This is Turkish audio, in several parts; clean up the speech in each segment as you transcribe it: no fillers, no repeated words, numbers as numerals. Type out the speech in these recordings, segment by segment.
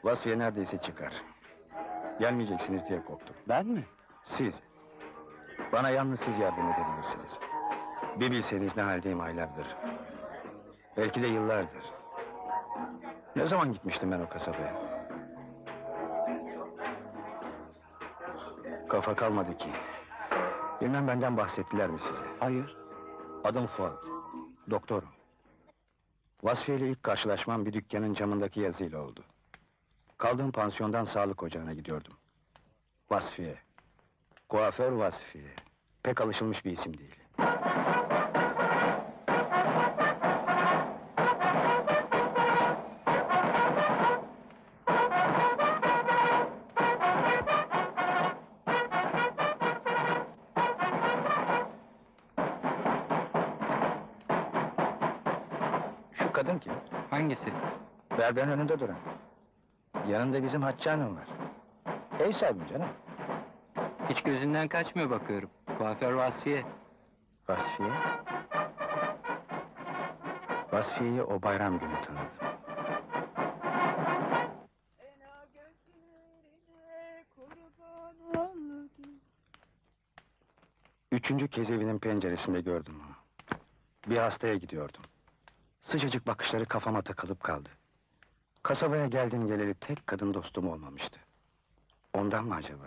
Vasfiye neredeyse çıkar. Gelmeyeceksiniz diye korktum. Ben mi? Siz. Bana yalnız siz yardım edebilirsiniz. Bir bilseniz ne haldeyim aylardır. Belki de yıllardır. Ne zaman gitmiştim ben o kasabaya? Kafa kalmadı ki. Bilmem benden bahsettiler mi size? Hayır. Adım Fuat. Doktorum. Vasfiye ile ilk karşılaşmam bir dükkanın camındaki yazıyla oldu. Kaldığım pansiyondan sağlık ocağına gidiyordum. Vasfiye. Kuaför Vasfiye. Pek alışılmış bir isim değil. Şu kadın kim? Hangisi? Berberin önünde duran. Yanında bizim Hatice Hanım var. Ev sahibim canım. Hiç gözünden kaçmıyor bakıyorum. Kuaför Vasfiye. Vasfiye? Vasfiye'yi o bayram günü tanıdım. Üçüncü kez evinin penceresinde gördüm onu. Bir hastaya gidiyordum. Sıcacık bakışları kafama takılıp kaldı. Kasabaya geldim geleli tek kadın dostum olmamıştı. Ondan mı acaba?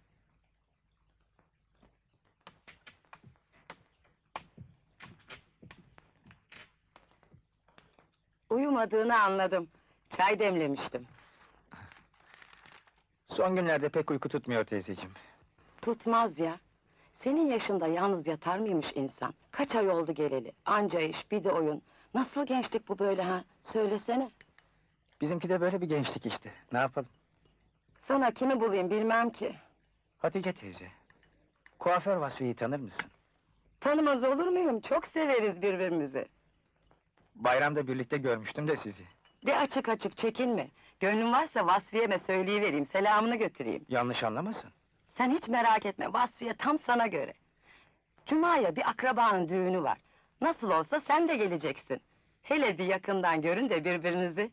Uyumadığını anladım. Çay demlemiştim. Son günlerde pek uyku tutmuyor teyzeciğim. Tutmaz ya. Senin yaşında yalnız yatar mıymış insan? Kaç ay oldu geleli? Anca iş, bir de oyun. Nasıl gençlik bu böyle ha? Söylesene. Bizimki de böyle bir gençlik işte. Ne yapalım? Sana kimi bulayım bilmem ki. Hatice teyze. Kuaför Vasfiye'yi tanır mısın? Tanımaz olur muyum? Çok severiz birbirimizi. Bayramda birlikte görmüştüm de sizi. De açık açık çekinme. Gönlün varsa Vasfiye'me söyleyivereyim, selamını götüreyim. Yanlış anlamasın. Sen hiç merak etme, Vasfiye tam sana göre. Cuma'ya bir akrabanın düğünü var. Nasıl olsa sen de geleceksin. Hele bir yakından görün de birbirinizi.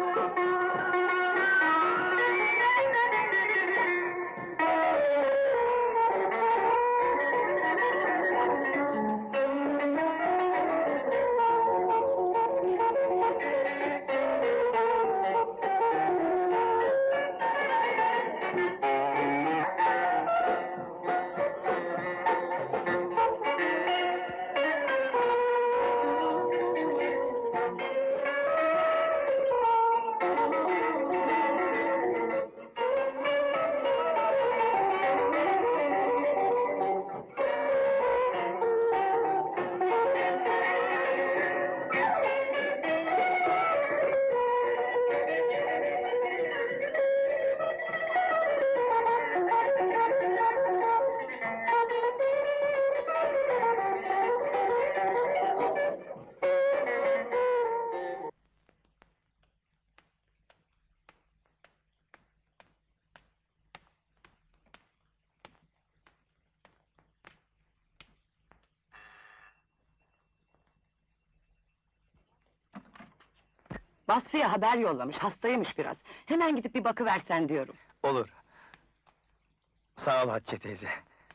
Vasfiye haber yollamış, hastaymış biraz. Hemen gidip bir bakıversen diyorum. Olur. Sağ ol Hatice teyze.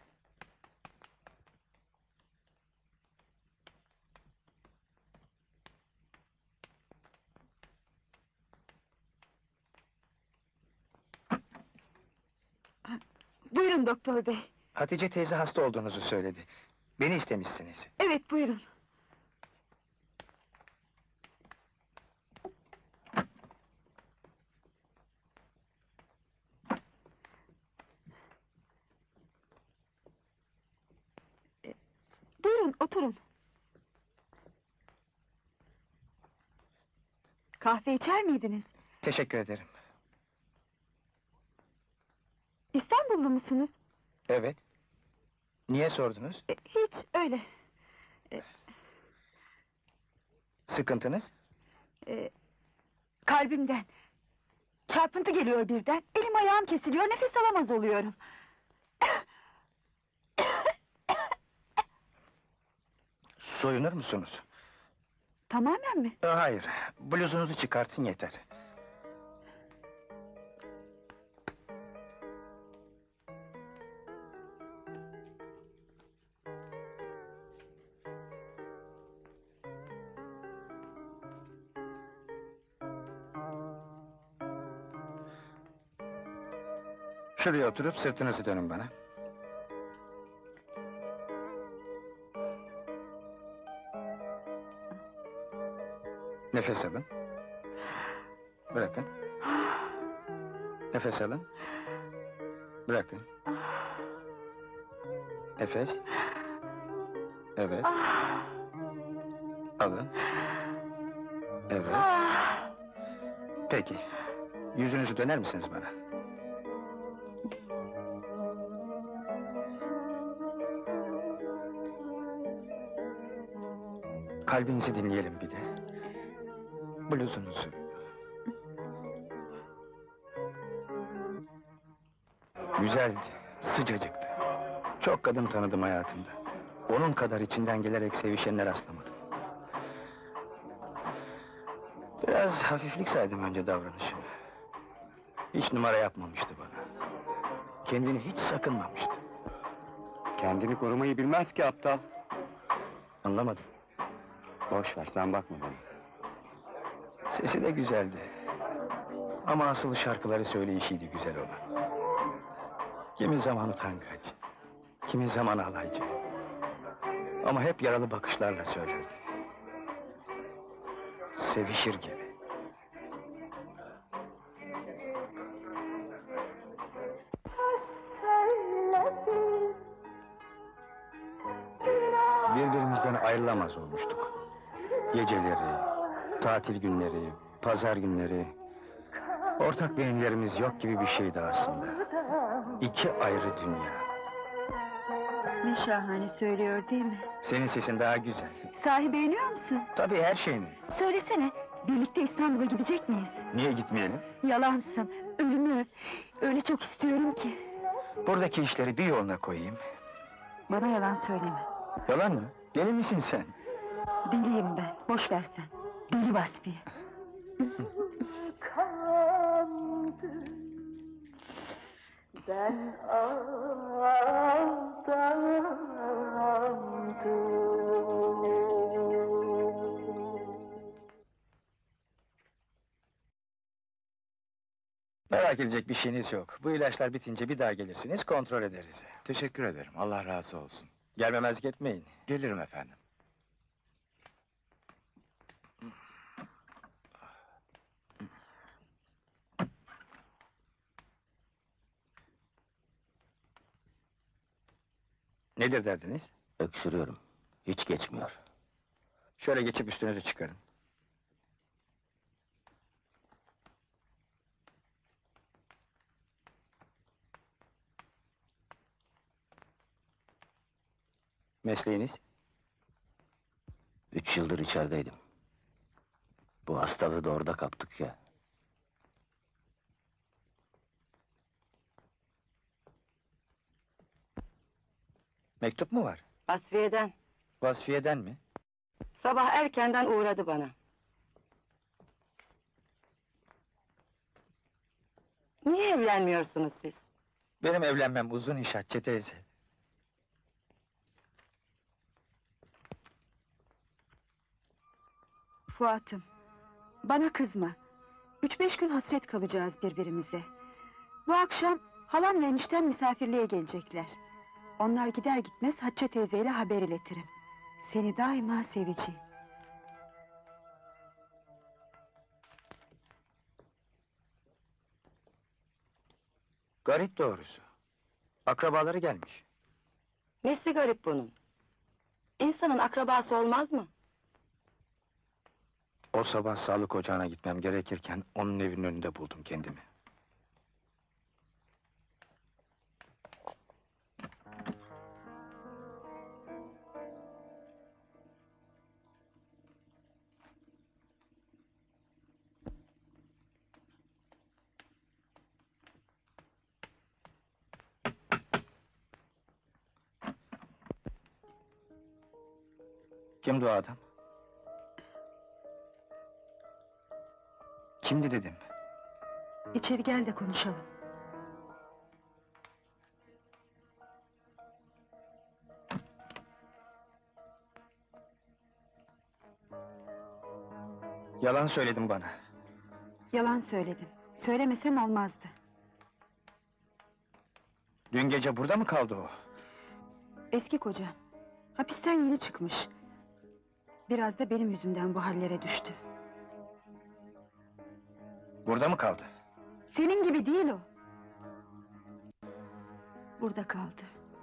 Buyurun doktor bey. Hatice teyze hasta olduğunuzu söyledi. Beni istemişsiniz. Evet buyurun. Buyurun oturun. Kahve içer miydiniz? Teşekkür ederim. İstanbullu musunuz? Evet. Niye sordunuz? Hiç öyle. Sıkıntınız? Kalbimden. Çarpıntı geliyor birden. Elim ayağım kesiliyor, nefes alamaz oluyorum. Soyunur musunuz? Tamamen mi? Hayır. Bluzunuzu çıkartın yeter. Şuraya oturup sırtınızı dönün bana. Nefes alın. Bırakın. Nefes alın. Bırakın. Nefes. Evet. Alın. Evet. Peki. Yüzünüzü döner misiniz bana? Kalbinizi dinleyelim bir de. Bluzunuzu. Güzeldi, sıcacıktı. Çok kadın tanıdım hayatımda. Onun kadar içinden gelerek sevişenler rastlamadım. Biraz hafiflik saydım önce davranışını. Hiç numara yapmamıştı bana. Kendini hiç sakınmamıştı. Kendini korumayı bilmez ki aptal. Anlamadım. Boş ver, sen bakma bana. Sesi de güzeldi. Ama asıl şarkıları söyleyişiydi güzel olan. Kimi zaman utangaç, kimi zaman alaycı. Ama hep yaralı bakışlarla söylerdi. Sevişir gibi. Birbirimizden ayrılamaz olmuştuk. Geceleri, tatil günleri, pazar günleri... Ortak beyinlerimiz yok gibi bir şeydi aslında. İki ayrı dünya. Ne şahane söylüyor değil mi? Senin sesin daha güzel. Sahi beğeniyor musun? Tabii her şeyini. Söylesene, birlikte İstanbul'a gidecek miyiz? Niye gitmeyelim? Yalansın, ölümü öp. Öyle çok istiyorum ki. Buradaki işleri bir yoluna koyayım. Bana yalan söyleme. Yalan mı? Deli misin sen? Deliyim ben, boş ver sen. Deli Vasfiye. Ben aldandım. Merak edecek bir şeyiniz yok. Bu ilaçlar bitince bir daha gelirsiniz, kontrol ederiz. Teşekkür ederim, Allah razı olsun. Gelmemezlik etmeyin. Gelirim efendim. Nedir derdiniz? Öksürüyorum. Hiç geçmiyor. Şöyle geçip üstünüzü çıkarın. Mesleğiniz? 3 yıldır içerideydim. Bu hastalığı da orada kaptık ya. Mektup mu var? Vasfiye'den. Vasfiye'den mi? Sabah erkenden uğradı bana. Niye evlenmiyorsunuz siz? Benim evlenmem uzun iş Hatice teyze. Fuat'ım, bana kızma. 3-5 gün hasret kalacağız birbirimize. Bu akşam halam ve eniştem misafirliğe gelecekler. Onlar gider gitmez Hatice teyzeyle haber iletirim. Seni daima seveceğim. Garip doğrusu. Akrabaları gelmiş. Nesi garip bunun? İnsanın akrabası olmaz mı? O sabah sağlık ocağına gitmem gerekirken onun evinin önünde buldum kendimi. Kimdi o adam? Kimdi dedim. İçeri gel de konuşalım. Yalan söyledin bana. Yalan söyledim. Söylemesem olmazdı. Dün gece burada mı kaldı o? Eski kocam. Hapisten yeni çıkmış. Biraz da benim yüzümden bu hallere düştü. Burada mı kaldı? Senin gibi değil o. Burada kaldı.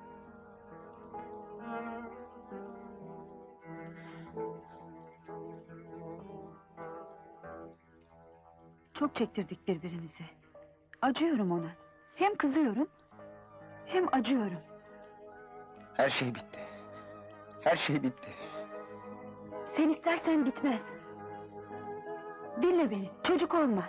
Çok çektirdik birbirimize. Acıyorum ona. Hem kızıyorum, hem acıyorum. Her şey bitti. Her şey bitti. Sen istersen bitmez. Dinle beni, çocuk olma.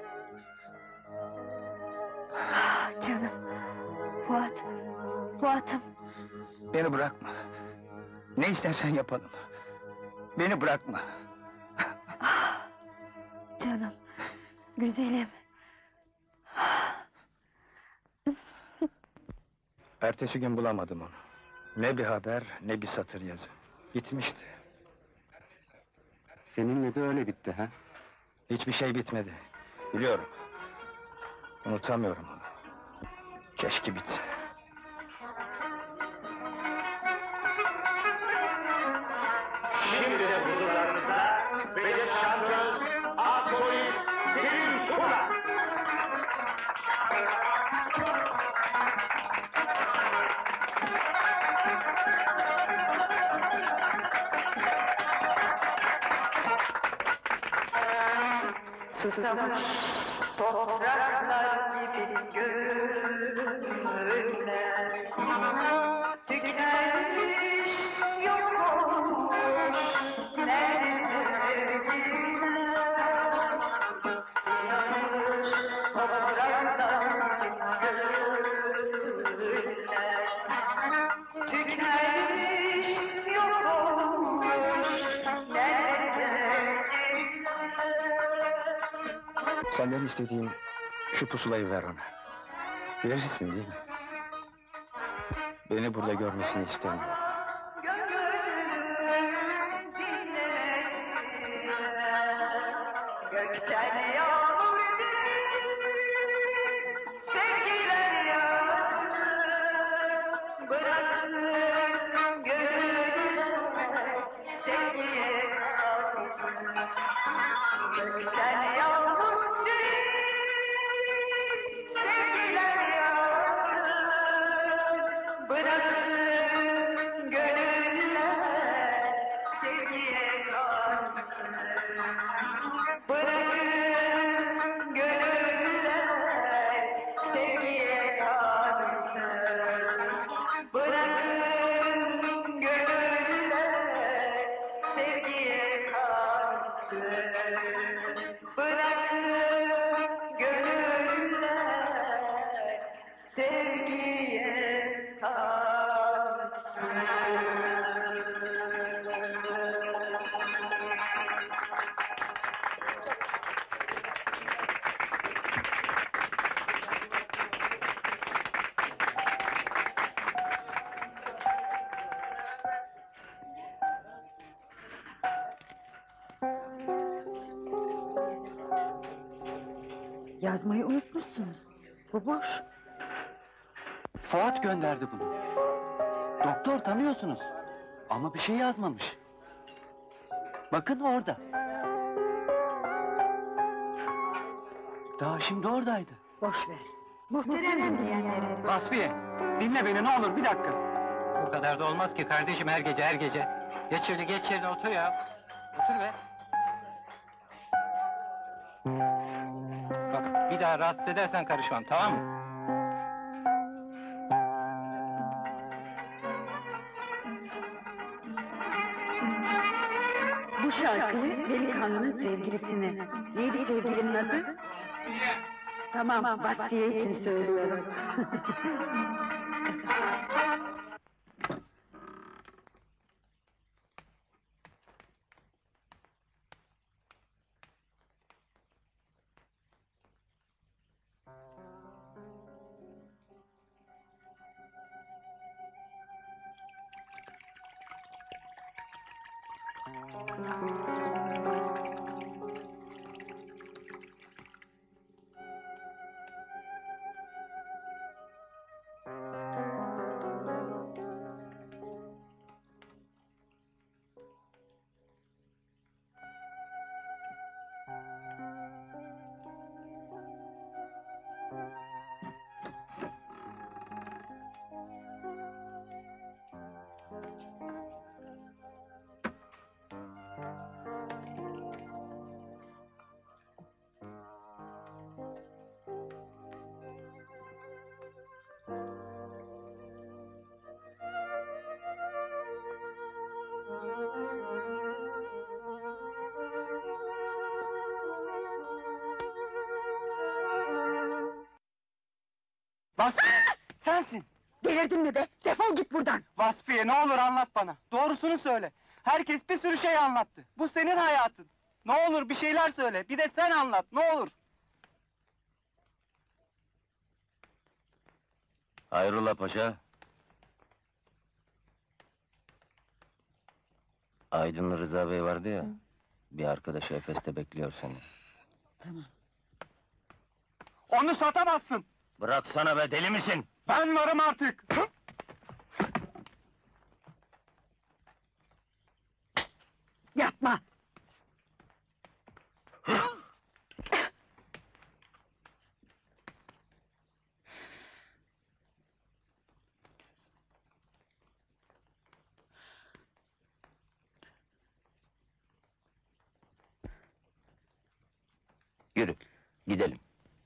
Ah, canım, Fuat, Fuat'ım. Beni bırakma. Ne istersen yapalım. Beni bırakma. Ah, canım, güzelim. Ertesi gün bulamadım onu. Ne bir haber, ne bir satır yazı. Gitmişti. Seninle de öyle bitti ha? Hiçbir şey bitmedi. Biliyorum. Unutamıyorum onu. Keşke bitse. Şimdi de huzurlarınızda Recep Şanlı, Aksoy, Selim Tuna. Susamış topraklar gibi gönüller, tükenmiş yok olmuş nerede sevgiler. Susamış topraklar gibi gönüller, tükenmiş yok olmuş nerede sevgiler. Senden istediğim şu pusulayı ver ona. Verirsin değil mi? Beni burada görmesini istemiyorum. Gökten yağmur sevgiler yağar, bırakın gönlüne sevgiye kalsın. Gökten yağmur sevgiler yağar, bırakın gönlüne sevgiye kalsın. Bırakın gönüller sevgiye kalsın. Bırakın gönüller sevgiye kalsın. Bırakın gönüller sevgiye kalsın. Yazmayı unutmuşsunuz. Bu boş. Fuat gönderdi bunu. Doktor tanıyorsunuz. Ama bir şey yazmamış. Bakın orada. Daha şimdi oradaydı. Boş ver. Muhterem diyenlere. Vasfiye, dinle beni ne olur bir dakika. Bu kadar da olmaz ki kardeşim her gece her gece. Geç yerine otur ya. Otur be. Bak bir daha rahatsız edersen karışmam tamam mı? Bu şarkıyı delikanlının sevgilisine. Neydi sevgilinin adı? Tamam, Vasfiye için söylüyorum. Vasfiye, sensin! Delirdin mi be? Defol git buradan! Vasfiye, ne olur anlat bana. Doğrusunu söyle. Herkes bir sürü şey anlattı. Bu senin hayatın. Ne olur bir şeyler söyle. Bir de sen anlat, ne olur. Hayrola paşa? Aydınlı Rıza Bey vardı ya, bir arkadaşı Efes'te bekliyor seni. Onu satamazsın. Bıraksana be, deli misin? Ben varım artık. Yapma! Yürü, gidelim.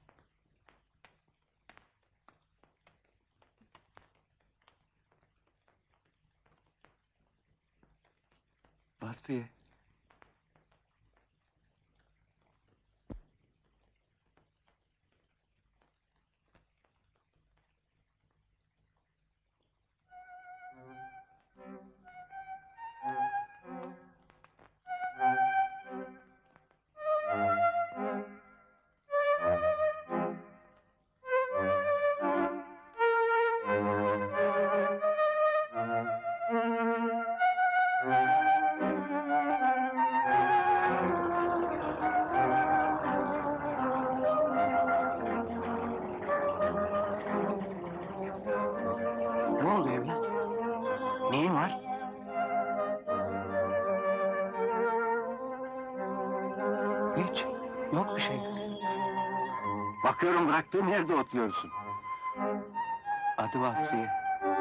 Vasfiye. Ne oldu evlat? Neyin var? Hiç, yok bir şey. Bakıyorum bıraktığın yerde oturuyorsun. Adı Vasfiye.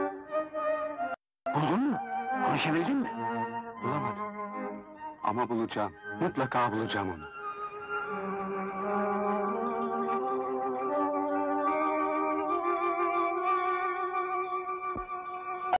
Buldun mu? Konuşabildin mi? Bulamadım. Ama bulacağım. Mutlaka bulacağım onu.